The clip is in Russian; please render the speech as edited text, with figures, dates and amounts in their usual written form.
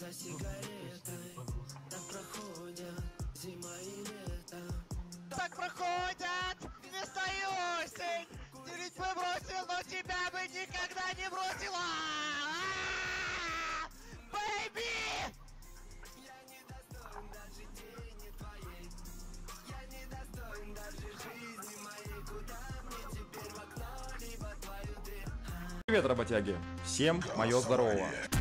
за сигаретой. Так проходят зима и лето. Так проходят весна и осень. Делить бы бросил, но тебя бы никогда не бросила. Бэйби! Я не достоин даже тени твоей. Я не достоин даже жизни моей. Куда мне теперь в окно, либо твою дверь? Привет, работяги! Всем мое здорово!